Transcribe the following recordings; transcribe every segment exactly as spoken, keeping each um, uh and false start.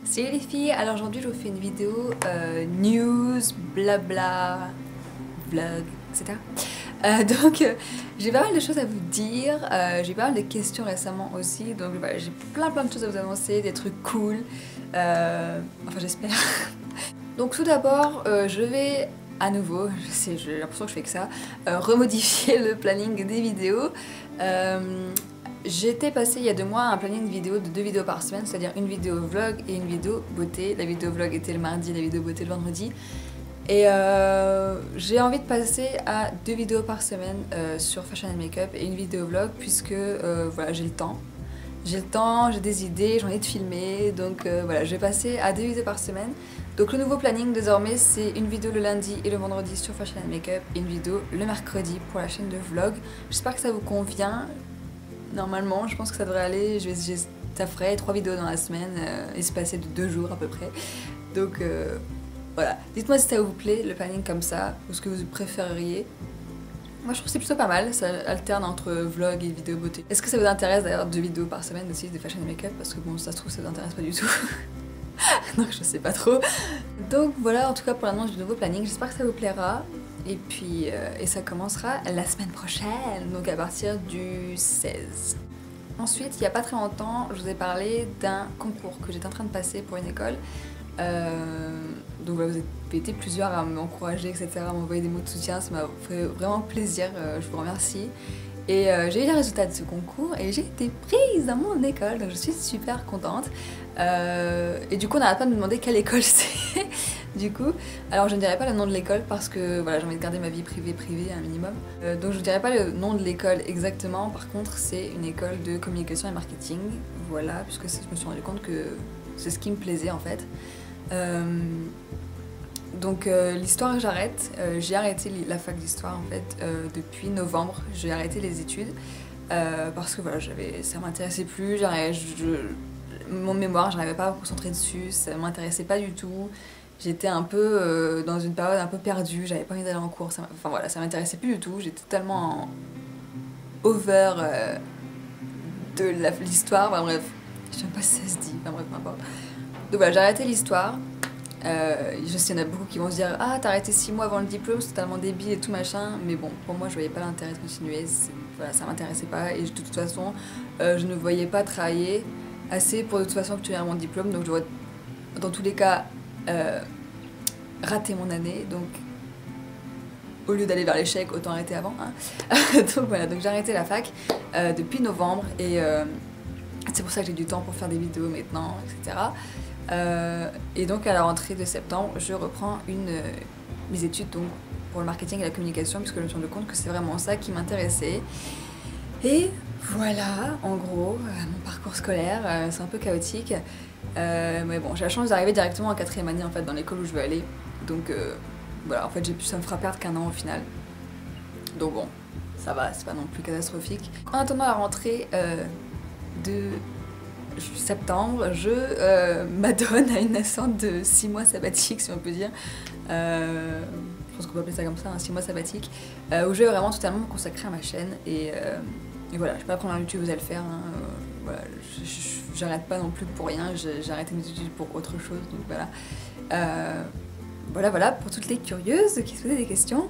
Salut les filles, alors aujourd'hui je vous fais une vidéo euh, news, blabla, vlog, et cetera. Euh, donc euh, j'ai pas mal de choses à vous dire, euh, j'ai pas mal de questions récemment aussi, donc voilà, j'ai plein plein de choses à vous annoncer, des trucs cool, euh, enfin j'espère. Donc tout d'abord euh, je vais à nouveau, je sais, j'ai l'impression que je fais que ça, euh, remodifier le planning des vidéos. Euh, J'étais passée il y a deux mois à un planning vidéo de deux vidéos par semaine, c'est-à-dire une vidéo vlog et une vidéo beauté. La vidéo vlog était le mardi, la vidéo beauté le vendredi. Et euh, j'ai envie de passer à deux vidéos par semaine euh, sur Fashion and Makeup et une vidéo vlog puisque euh, voilà, j'ai le temps. J'ai le temps, j'ai des idées, j'ai envie de filmer, donc euh, voilà, je vais passer à deux vidéos par semaine. Donc le nouveau planning désormais c'est une vidéo le lundi et le vendredi sur Fashion and Makeup et une vidéo le mercredi pour la chaîne de vlog. J'espère que ça vous convient. Normalement, je pense que ça devrait aller. Je vais, ça ferait trois vidéos dans la semaine, euh, espacées de deux jours à peu près. Donc euh, voilà. Dites-moi si ça vous plaît, le planning comme ça, ou ce que vous préféreriez. Moi, je trouve que c'est plutôt pas mal. Ça alterne entre vlog et vidéo beauté. Est-ce que ça vous intéresse d'ailleurs deux vidéos par semaine aussi de fashion et make-up? Parce que bon, ça se trouve, ça vous intéresse pas du tout. Donc je sais pas trop. Donc voilà, en tout cas pour l'annonce du nouveau planning. J'espère que ça vous plaira. Et puis, euh, et ça commencera la semaine prochaine, donc à partir du seize. Ensuite, il n'y a pas très longtemps, je vous ai parlé d'un concours que j'étais en train de passer pour une école. Euh, donc voilà, vous avez été plusieurs à m'encourager, et cetera, à m'envoyer des mots de soutien, ça m'a fait vraiment plaisir, euh, je vous remercie. Et euh, j'ai eu les résultats de ce concours et j'ai été prise dans mon école, donc je suis super contente. Euh, et du coup, on n'arrête pas de me demander quelle école c'est. Du coup, alors je ne dirai pas le nom de l'école parce que voilà, j'ai envie de garder ma vie privée privée un minimum. Euh, donc je ne dirai pas le nom de l'école exactement. Par contre, c'est une école de communication et marketing. Voilà, puisque je me suis rendu compte que c'est ce qui me plaisait en fait. Euh, Donc euh, l'histoire j'arrête, euh, j'ai arrêté la fac d'histoire en fait euh, depuis novembre, j'ai arrêté les études euh, parce que voilà, ça m'intéressait plus, je, mon mémoire j'arrivais pas à me concentrer dessus, ça m'intéressait pas du tout, j'étais un peu euh, dans une période un peu perdue, j'avais pas envie d'aller en cours, ça, enfin voilà, ça m'intéressait plus du tout, j'étais tellement en over euh, de l'histoire, enfin bref, je sais même pas si ça se dit, enfin bref, peu importe. Donc voilà, j'ai arrêté l'histoire. Euh, je sais, il y en a beaucoup qui vont se dire ah t'as arrêté six mois avant le diplôme, c'est totalement débile et tout machin, mais bon pour moi je voyais pas l'intérêt de continuer, voilà, ça m'intéressait pas et de toute façon euh, je ne voyais pas travailler assez pour de toute façon obtenir mon diplôme, donc je dois dans tous les cas euh, rater mon année, donc au lieu d'aller vers l'échec autant arrêter avant hein. Donc voilà, donc j'ai arrêté la fac euh, depuis novembre et euh, c'est pour ça que j'ai du temps pour faire des vidéos maintenant, et cetera. Euh, et donc à la rentrée de septembre, je reprends une, euh, mes études donc, pour le marketing et la communication puisque je me suis rendu compte que c'est vraiment ça qui m'intéressait. Et voilà, en gros, euh, mon parcours scolaire, euh, c'est un peu chaotique. Euh, mais bon, j'ai la chance d'arriver directement en quatrième année en fait, dans l'école où je veux aller. Donc euh, voilà, en fait ça me fera perdre qu'un an au final. Donc bon, ça va, c'est pas non plus catastrophique. En attendant la rentrée euh, de septembre, je euh, m'adonne à une sorte de six mois sabbatique, si on peut dire. Euh, je pense qu'on peut appeler ça comme ça, un six mois sabbatique, euh, où je vais vraiment totalement me consacrer à ma chaîne. Et, euh, et voilà, je peux apprendre un YouTube, vous allez le faire. Hein, euh, voilà, j'arrête pas non plus pour rien, j'ai arrêté mes études pour autre chose, donc voilà. Euh, voilà, voilà, pour toutes les curieuses qui se posaient des questions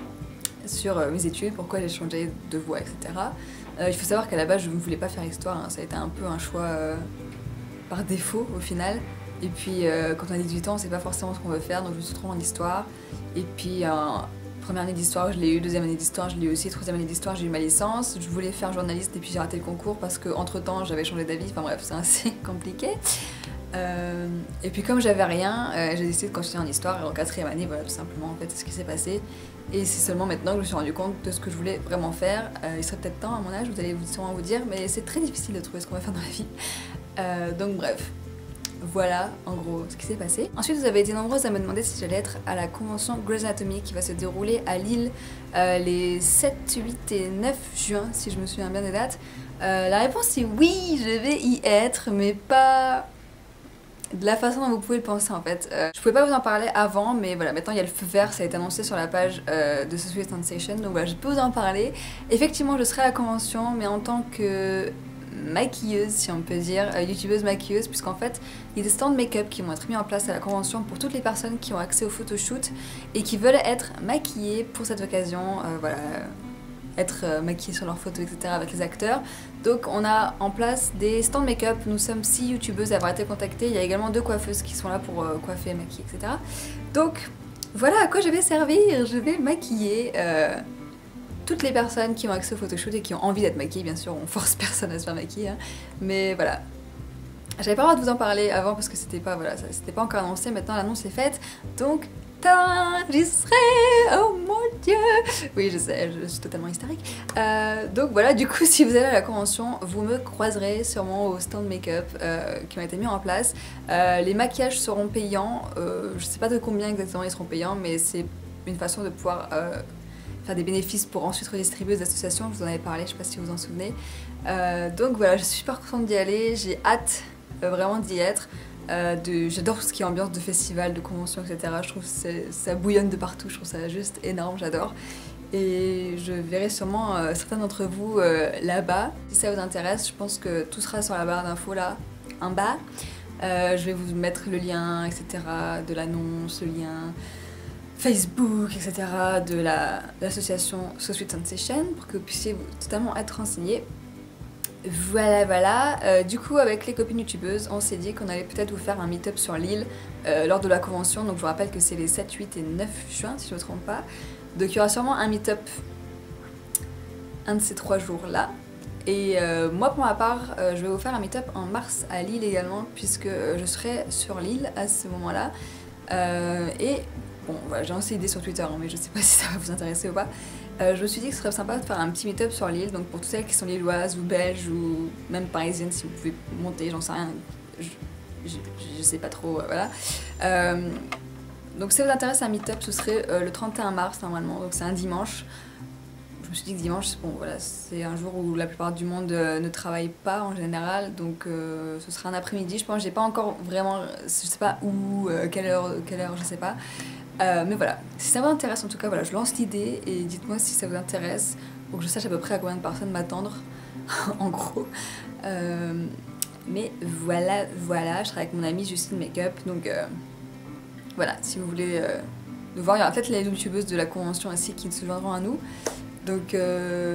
sur euh, mes études, pourquoi j'ai changé de voie, et cetera. Euh, il faut savoir qu'à la base je ne voulais pas faire histoire, hein. Ça a été un peu un choix euh, par défaut au final. Et puis euh, quand on a dix-huit ans, c'est pas forcément ce qu'on veut faire, donc je me suis retrouvée en histoire. Et puis euh, première année d'histoire je l'ai eu, deuxième année d'histoire je l'ai eu aussi, troisième année d'histoire j'ai eu ma licence. Je voulais faire journaliste et puis j'ai raté le concours parce qu'entre temps j'avais changé d'avis, enfin bref c'est assez compliqué. Euh, et puis comme j'avais rien, euh, j'ai décidé de continuer en histoire et en quatrième année, voilà tout simplement en fait c'est ce qui s'est passé. Et c'est seulement maintenant que je me suis rendu compte de ce que je voulais vraiment faire. Euh, il serait peut-être temps à mon âge, vous allez sûrement vous dire, mais c'est très difficile de trouver ce qu'on va faire dans la vie. Euh, donc bref, voilà en gros ce qui s'est passé. Ensuite vous avez été nombreuses à me demander si j'allais être à la convention Grey's Anatomy qui va se dérouler à Lille euh, les sept, huit et neuf juin si je me souviens bien des dates. Euh, la réponse est oui, je vais y être, mais pas de la façon dont vous pouvez le penser en fait. Euh, je pouvais pas vous en parler avant, mais voilà, maintenant il y a le feu vert, ça a été annoncé sur la page euh, de Sweet Sensation, donc voilà, je peux vous en parler. Effectivement, je serai à la convention, mais en tant que maquilleuses, si on peut dire, euh, youtubeuses maquilleuses, puisqu'en fait, il y a des stands make-up qui vont être mis en place à la convention pour toutes les personnes qui ont accès au photoshoot et qui veulent être maquillées pour cette occasion, euh, voilà, être euh, maquillées sur leurs photos, et cetera avec les acteurs. Donc on a en place des stands make-up, nous sommes six youtubeuses à avoir été contactées, il y a également deux coiffeuses qui sont là pour euh, coiffer, maquiller, et cetera. Donc voilà à quoi je vais servir, je vais maquiller euh, toutes les personnes qui ont accès au photoshoot et qui ont envie d'être maquillées, bien sûr, on force personne à se faire maquiller, hein. Mais voilà. J'avais pas le droit de vous en parler avant parce que c'était pas, voilà, c'était pas encore annoncé, maintenant l'annonce est faite, donc j'y serai, oh mon dieu. Oui, je sais, je suis totalement hystérique. Euh, donc voilà, du coup, si vous allez à la convention, vous me croiserez sûrement au stand make-up euh, qui ont été mis en place. Euh, les maquillages seront payants, euh, je sais pas de combien exactement ils seront payants, mais c'est une façon de pouvoir euh, faire des bénéfices pour ensuite redistribuer aux associations, je vous en avais parlé, je sais pas si vous vous en souvenez. Euh, donc voilà, je suis super contente d'y aller, j'ai hâte euh, vraiment d'y être. Euh, J'adore tout ce qui est ambiance de festival, de convention, et cetera. Je trouve que ça bouillonne de partout, je trouve ça juste énorme, j'adore. Et je verrai sûrement euh, certains d'entre vous euh, là-bas. Si ça vous intéresse, je pense que tout sera sur la barre d'infos là, en bas. Euh, je vais vous mettre le lien, et cetera, de l'annonce, le lien Facebook, et cetera, de l'association la, So Sweet Sensation pour que vous puissiez vous, totalement être renseigné. Voilà, voilà. Euh, du coup, avec les copines youtubeuses, on s'est dit qu'on allait peut-être vous faire un meet-up sur l'île euh, lors de la convention. Donc je vous rappelle que c'est les sept, huit et neuf juin, si je ne me trompe pas. Donc il y aura sûrement un meet-up un de ces trois jours-là. Et euh, moi, pour ma part, euh, je vais vous faire un meet-up en mars à Lille également, puisque je serai sur l'île à ce moment-là. Euh, et bon, voilà, j'ai lancé l'idée sur Twitter, hein, mais je sais pas si ça va vous intéresser ou pas. Euh, je me suis dit que ce serait sympa de faire un petit meet-up sur l'île, donc pour toutes celles qui sont lilloises ou belges ou même parisiennes, si vous pouvez monter, j'en sais rien, je, je, je sais pas trop, euh, voilà. Euh, donc si ça vous intéresse un meet-up, ce serait euh, le trente et un mars normalement, donc c'est un dimanche. Je me suis dit que dimanche, bon voilà, c'est un jour où la plupart du monde euh, ne travaille pas en général, donc euh, ce sera un après-midi, je pense, j'ai pas encore vraiment, je sais pas où, euh, quelle heure, quelle heure, je sais pas. Euh, mais voilà, si ça vous intéresse en tout cas, voilà, je lance l'idée et dites-moi si ça vous intéresse pour que je sache à peu près à combien de personnes m'attendre, en gros. Euh, mais voilà, voilà, je serai avec mon amie Justine Makeup, donc euh, voilà, si vous voulez euh, nous voir, il y aura peut-être les youtubeuses de la convention aussi qui se joindront à nous. Donc euh,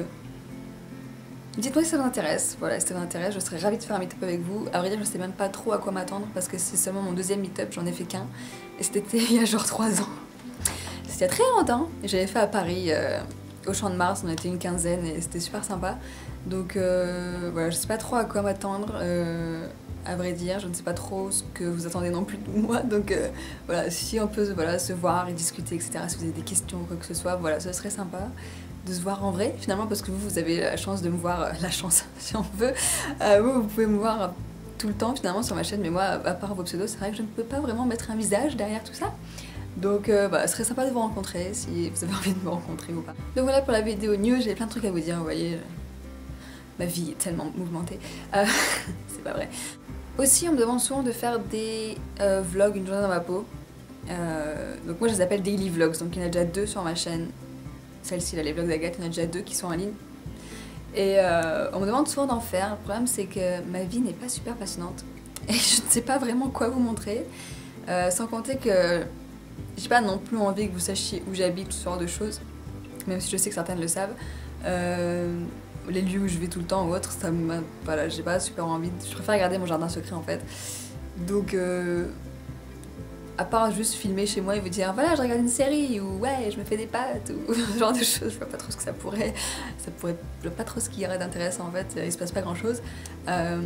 dites-moi si ça vous intéresse, voilà, si ça vous intéresse, je serais ravie de faire un meet-up avec vous. À vrai dire, je sais même pas trop à quoi m'attendre parce que c'est seulement mon deuxième meet-up, j'en ai fait qu'un. Et c'était il y a genre trois ans. C'était il y a très longtemps. J'avais fait à Paris, euh, au Champ de Mars, on était une quinzaine et c'était super sympa. Donc euh, voilà, je sais pas trop à quoi m'attendre, euh, à vrai dire. Je ne sais pas trop ce que vous attendez non plus de moi. Donc euh, voilà, si on peut voilà, se voir et discuter, et cetera. Si vous avez des questions ou quoi que ce soit, voilà, ce serait sympa de se voir en vrai finalement parce que vous, vous avez la chance de me voir, euh, la chance si on veut. Euh, vous, vous pouvez me voir tout le temps finalement sur ma chaîne, mais moi, à part vos pseudos, c'est vrai que je ne peux pas vraiment mettre un visage derrière tout ça. Donc euh, bah, ce serait sympa de vous rencontrer si vous avez envie de me rencontrer ou pas. Donc voilà pour la vidéo news, j'ai plein de trucs à vous dire, vous voyez, ma vie est tellement mouvementée. Euh, c'est pas vrai. Aussi, on me demande souvent de faire des euh, vlogs, une journée dans ma peau. Euh, donc moi je les appelle daily vlogs, donc il y en a déjà deux sur ma chaîne. Celle-ci, là, les vlogs d'Agathe, il y en a déjà deux qui sont en ligne. Et euh, on me demande souvent d'en faire. Le problème, c'est que ma vie n'est pas super passionnante. Et je ne sais pas vraiment quoi vous montrer. Euh, sans compter que j'ai pas non plus envie que vous sachiez où j'habite, tout ce genre de choses. Même si je sais que certaines le savent. Euh, les lieux où je vais tout le temps ou autre, ça me... Voilà, j'ai pas super envie. Je préfère garder mon jardin secret, en fait. Donc... Euh, à part juste filmer chez moi et vous dire voilà je regarde une série ou ouais je me fais des pâtes ou ce genre de choses, je vois pas trop ce que ça pourrait, ça pourrait, je vois pas trop ce qu'il y aurait d'intéressant en fait, il se passe pas grand chose. Euh,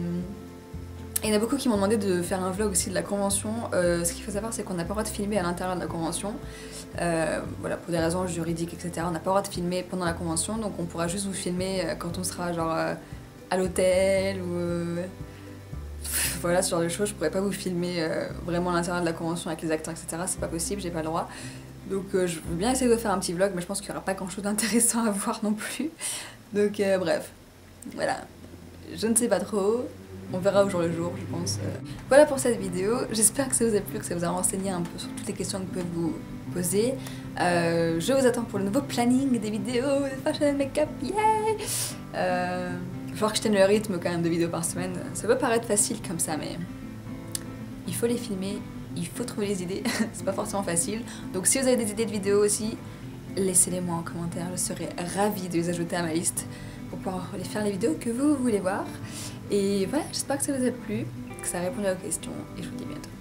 et il y en a beaucoup qui m'ont demandé de faire un vlog aussi de la convention. Euh, ce qu'il faut savoir c'est qu'on n'a pas le droit de filmer à l'intérieur de la convention, euh, voilà pour des raisons juridiques et cetera. On n'a pas le droit de filmer pendant la convention donc on pourra juste vous filmer quand on sera genre euh, à l'hôtel ou... Euh, voilà, ce genre de choses, je pourrais pas vous filmer euh, vraiment à l'intérieur de la convention avec les acteurs, et cetera. C'est pas possible, j'ai pas le droit. Donc euh, je veux bien essayer de faire un petit vlog, mais je pense qu'il y aura pas grand chose d'intéressant à voir non plus. Donc euh, bref, voilà. Je ne sais pas trop, on verra au jour le jour, je pense. Voilà pour cette vidéo, j'espère que ça vous a plu, que ça vous a renseigné un peu sur toutes les questions que vous pouvez vous poser. Euh, je vous attends pour le nouveau planning des vidéos de fashion and make-up, yay euh, falloir que je tienne le rythme quand même de vidéos par semaine. Ça peut paraître facile comme ça, mais il faut les filmer, il faut trouver les idées, c'est pas forcément facile. Donc si vous avez des idées de vidéos aussi, laissez-les moi en commentaire, je serai ravie de les ajouter à ma liste pour pouvoir les faire les vidéos que vous voulez voir. Et voilà, j'espère que ça vous a plu, que ça a répondu à vos questions et je vous dis à bientôt.